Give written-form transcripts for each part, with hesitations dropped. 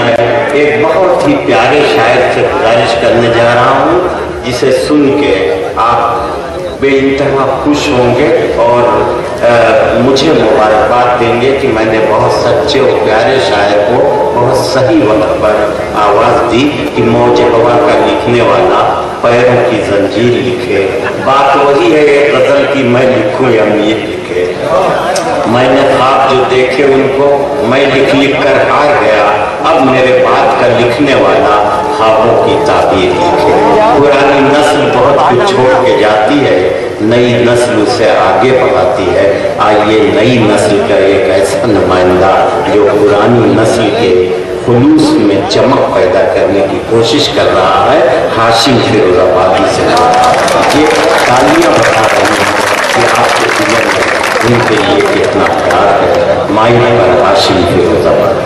मैं एक बहुत ही प्यारे शायर से गुजारिश करने जा रहा हूँ, जिसे सुन के आप बेइंतहा खुश होंगे और मुझे मुबारकबाद देंगे कि मैंने बहुत सच्चे और प्यारे शायर को बहुत सही वक्त पर आवाज़ दी कि मौज हवा का लिखने वाला पैरों की जंजीर लिखे। बात वही है एक गज़ल की, मैं लिखूं या मीर लिखे। मैंने ख्वाब जो देखे उनको मैं लिख लिख कर हार गया, अब मेरे बात का लिखने वाला ख्वाबों की ताबीर लिखे। पुरानी नस्ल बहुत कुछ छोड़ के जाती है, नई नस्ल उसे आगे बढ़ाती है। आइए नई नस्ल का एक ऐसा नुमाइंदा जो पुरानी नस्ल के खुलूस में चमक पैदा करने की कोशिश कर रहा है, हाशिम फिरोजाबादी से ये तालियां बता रही हैं कि आपके जीवन में उनके लिए कितना प्यार है। माई पर हाशिम फिरोजाबादी।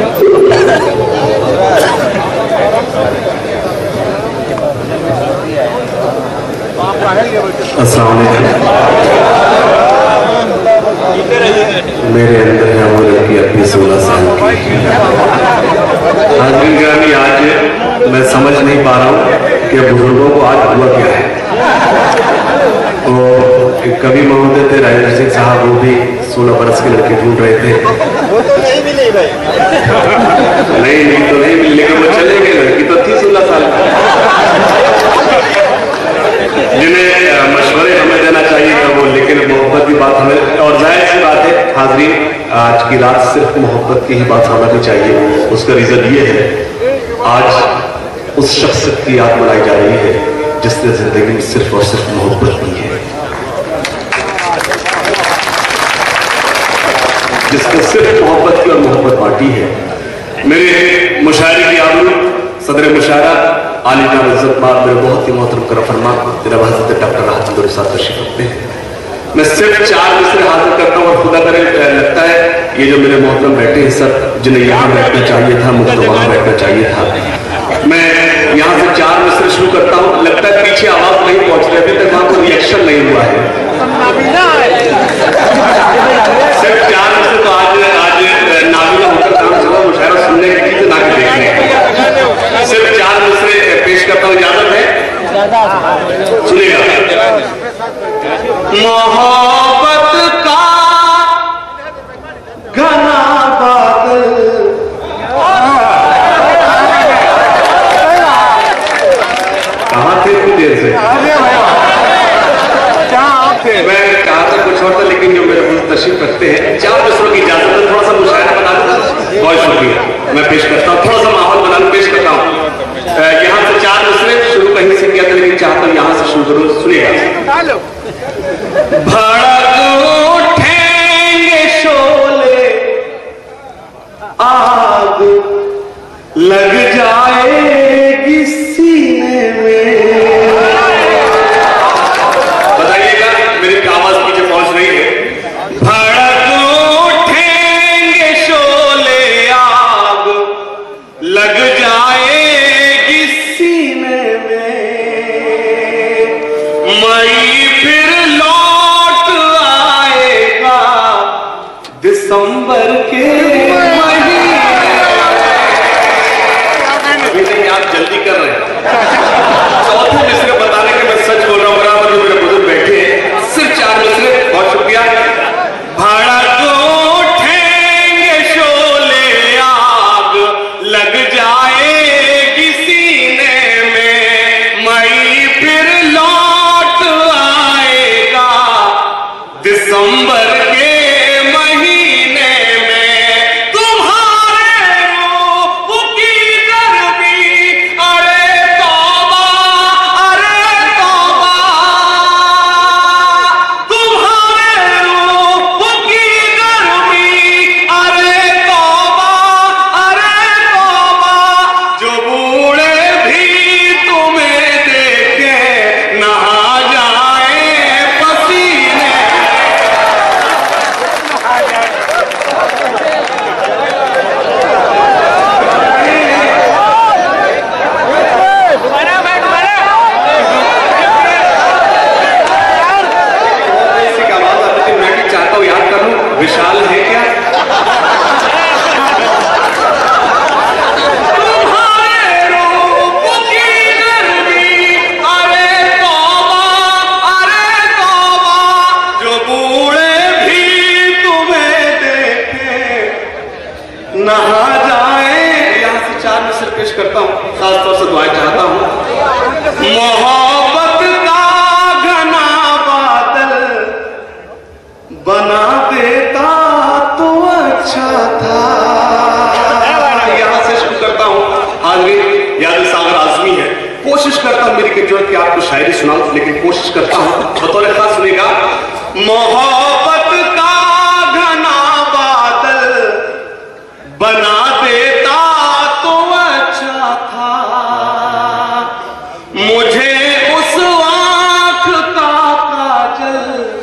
अस्सलाम वालेकुम। मेरे अंदर है वो लड़की अपनी 16 साल की। ग्रामी आज मैं समझ नहीं पा रहा हूँ कि बुजुर्गों को आज हुआ क्या है। तो कभी महोदय थे राजेंद्र सिंह साहब, वो भी 16 बरस के लड़के ढूंढ रहे थे। वो तो नहीं मिले भाई। नहीं तो नहीं मिल, लेकिन वो चले गए। लड़की तो थी 16 साल की, जिन्हें मशवरे हमें देना चाहिए था वो, लेकिन मोहब्बत की बात हमें, और जाहिर सी बात है हाजरीन, आज की रात सिर्फ मोहब्बत की ही बात होनी चाहिए। उसका रीजन ये है, आज उस शख्स की याद मनाई जा रही है जिसने जिंदगी में सिर्फ और सिर्फ मोहब्बत की है, जिसने सिर्फ मोहब्बत की और मोहब्बत बांटी है। मेरे मुशायरे की आबरू सदर मुशायरा आली नाम इज्जतमार मेरे बहुत ही मोहतरम करम फरमा जनाब हज़रत डॉक्टर राहत अंदूरी साहब तशरीफ रखते हैं। मैं सिर्फ 4 मिसरे हाजिर करता हूँ और खुदा करे लगता है ये जो मेरे मोहतरम बैठे हैं सब, जिन्हें यहाँ बैठना चाहिए था मुझे तो वहाँ बैठना चाहिए था। मैं यहाँ से 4 मिसरे शुरू करता हूँ, लगता है पीछे आवाज नहीं पहुँच रही, अभी तक वहाँ कोई रिएक्शन नहीं हुआ है। सिर्फ 4 मिसरे तो आज नाबिला होकर काम चला, मुशायरा सुनने की चीज ना के देखने। सिर्फ 4 मिसरे पेश करता हूँ, इजाजत है, सुनिएगा। मोहब्बत का घना बादल कहाँ थे इतनी देर से? मैं कहा था कुछ और था, लेकिन जो मेरे बहुत तशरीफ रखते हैं 4 मिसरों की इजाजत है, थोड़ा सा मुशायरा बना दो। बहुत शुक्रिया, मैं पेश करता हूँ, थोड़ा सा माहौल बनाकर पेश करता हूँ। यहाँ से 4 मिसरे शुरू कहीं से किया था, लेकिन चाहता हूँ यहाँ से शुरू करूँ। सुनिएगा। भड़क उठेंगे शोले, आग लग जाएगी सीने में। बताइएगा मेरी आवाज पीछे पहुंच रही है। भड़क उठेंगे शोले, आग लग जाएगी सीने में, मई फिर लौट आएगा दिसंबर के महीने। अभी नहीं, आप जल्दी कर रहे हैं। चौथे मिसरे बताने के मैं सच बोल रहा हूँ, बराबर जो मेरे बुजुर्ग बैठे हैं, सिर्फ 4 मिसरे। बहुत शुक्रिया। भड़क उठेंगे शोले, आग लग जाएगी सीने में, मई फिर लौट आएगा दिसंबर के महीने में। तुम्हारे रूह की गर्मी, अरे तौबा, अरे तौबा, तुम्हारे रूह की गर्मी, अरे तौबा, अरे तौबा, जो बूढ़े भी तुम्हें देखे नहा जाए पसीने। नहा जाए। यहाँ से 4 मिसर पेश करता हूँ, खासतौर से दुआएं चाहता हूँ। मोहब्बत का घना बादल बना देता तो अच्छा था। यहाँ से शुरू करता हूँ। हाजिर याद सागर आजमी है। कोशिश करता हूँ मेरी किजोर की आपको शायरी सुनाऊं, लेकिन कोशिश करता हूँ बतौर खास सुनेगा। मोहब्बत का घना बादल बना देता तो अच्छा था, मुझे उस आँख का काजल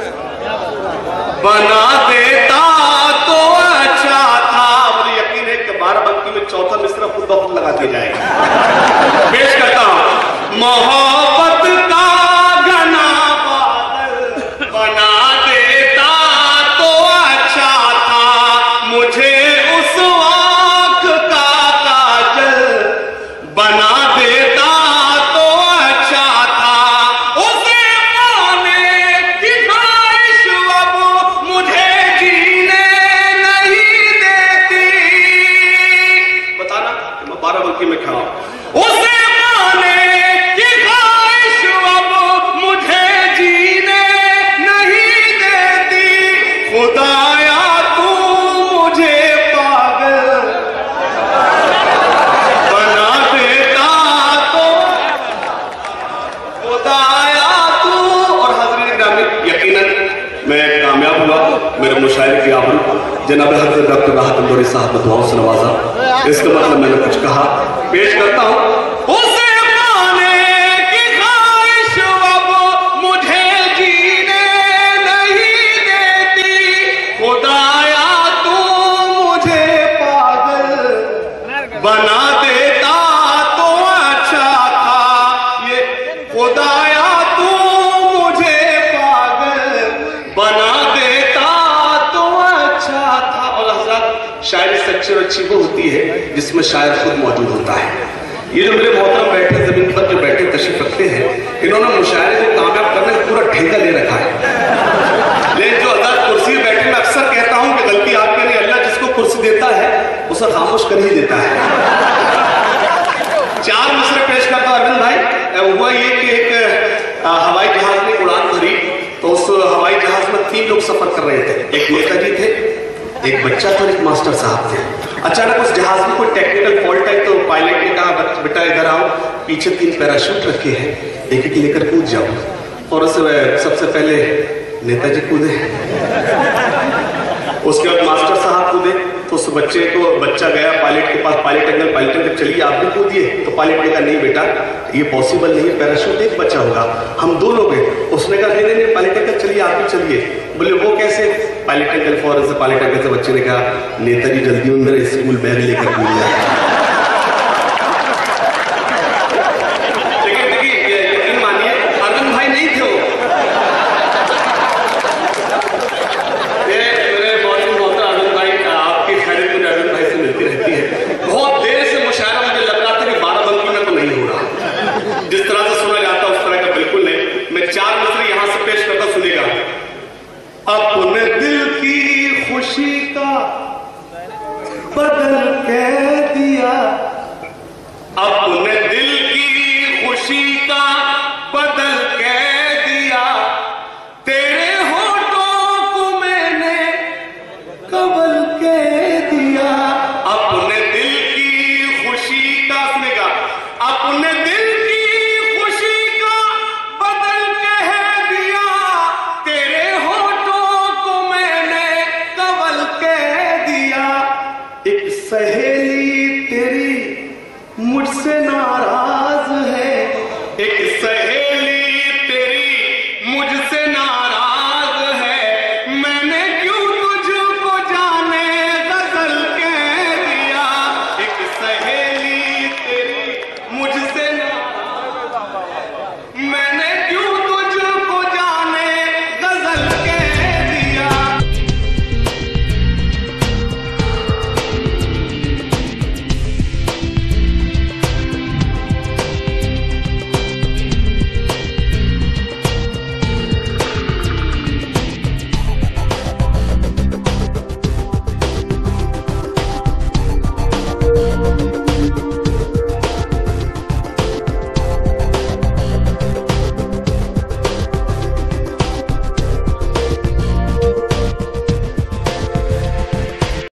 बना देता तो अच्छा था। मुझे यकीन है कि 12 में चौथा मिसरा खुद ब खुद लगा दिया जाएगा। पेश करता हूं। मोहब्बत का घना बादल बना देता तो अच्छा था, मुझे उस आँख का काजल बना देता तो अच्छा था। उसे पाने की ख्वाहिश अब मुझे जीने नहीं देती। बताना मैं 12 में खड़ा हूं। उसे पाने की ख्वाहिश अब मुझे जीने नहीं देती। खुदाया तू मुझे पागल बना देता तो खुदाया तू। और हाज़रीन ग्रामी, यकीनन मैं कामयाब हुआ। मेरे मुशायरे की आबरू जनाब हज़रत डॉक्टर राहत अंदौरी साहब ने दुआओं से नवाजा। इसका मतलब मैंने कुछ कहा। पेश करता हूं। उसे पाने की ख्वाहिश अब मुझे जीने नहीं देती। खुदाया तू मुझे पागल बना देता तो अच्छा था। ये खुदाया तू मुझे पागल बना देता तो अच्छा था। और हज़रत शायरी सच्ची और अच्छी वो होती है जिसमें शायर खुद मौजूद होता है। ये जो मेरे मोहतरम बैठे जमीन पर जो बैठे तशरीफ रखते हैं, इन्होंने मुशायरे को कामयाब करने का पूरा ठेका ले रखा है। लेकिन जो हज़रत कुर्सी बैठे, मैं अक्सर कहता हूं कि गलती आपके नहीं, अल्लाह जिसको कुर्सी देता है उसे खामोश कर ही देता है। 4 मिसरे पेश करता हूं अरविंद भाई। हुआ ये कि एक हवाई जहाज ने उड़ान भरी, तो उस हवाई जहाज में 3 लोग सफर कर रहे थे। एक नेताजी थे, एक बच्चा था और एक मास्टर साहब थे। अचानक उस जहाज में कोई टेक्निकल फॉल्ट है, तो पायलट ने कहा बेटा इधर आओ, पीछे 3 पैराशूट रखे हैं, एक एक लेकर कूद जाओ। और सबसे पहले नेताजी कूदे, उसके बाद मास्टर साहब कूदे। तो उस बच्चा गया पायलट के पास, पायलट अंकल, पायलट अंकल चलिए आप भी कूदिए। तो पायलट ने कहा नहीं बेटा ये पॉसिबल नहीं है, पैराशूट एक बच्चा होगा, हम 2 लोग हैं। उसने कहा नहीं पायलट अंकल चलिए आप भी चलिए। बोले वो कैसे? पायलट अंकल फौरन से पायलट अंकल से बच्चे ने कहा नेताजी जल्दी अंदर स्कूल बैग लेकर कूद जाए। यकीन मानिए अरविंद भाई नहीं थे वो। मेरे बहुत अरविंद भाई, आपकी खैरियत मुझे अरविंद भाई से मिलती रहती है। बहुत देर से मुशायरा मुझे लग रहा था कि 12 में तो नहीं हो रहा, जिस तरह से सुना जाता उस तरह का बिल्कुल नहीं। मैं 4 मिसरे यहां से पेश करता, सुनेगा। अपने दिल की खुशी का बदल के दिया, अपने दिल की खुशी का बदल के दिया, तेरे होठों को मैंने कबल के दिया। अपने दिल की खुशी का, सुनेगा, अपने दिल की खुशी का बदल के दिया, तेरे होठों को मैंने कबल के दिया। एक सहेली